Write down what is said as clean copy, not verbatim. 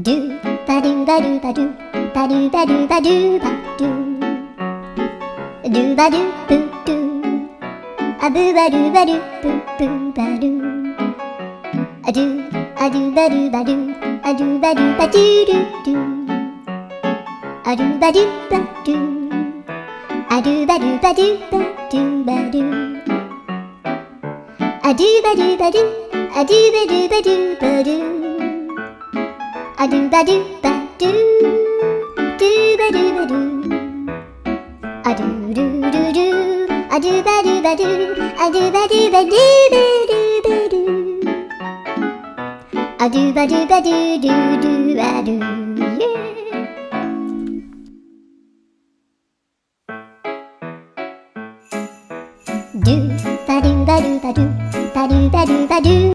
Do ba do ba do ba do ba do ba do ba do ba do ba do boo do a boo ba do ba do boo boo ba do a do ba do ba do a do ba do ba do do do a do ba do ba do a do ba do ba do ba do ba do a do ba do ba do a do ba do ba do ba do a do ba do ba do do ba do ba do a do do do do a do ba do ba do a do ba do ba do ba do ba do a do ba do ba do do do ba do yeah. Do ba do ba do ba do ba do ba do ba do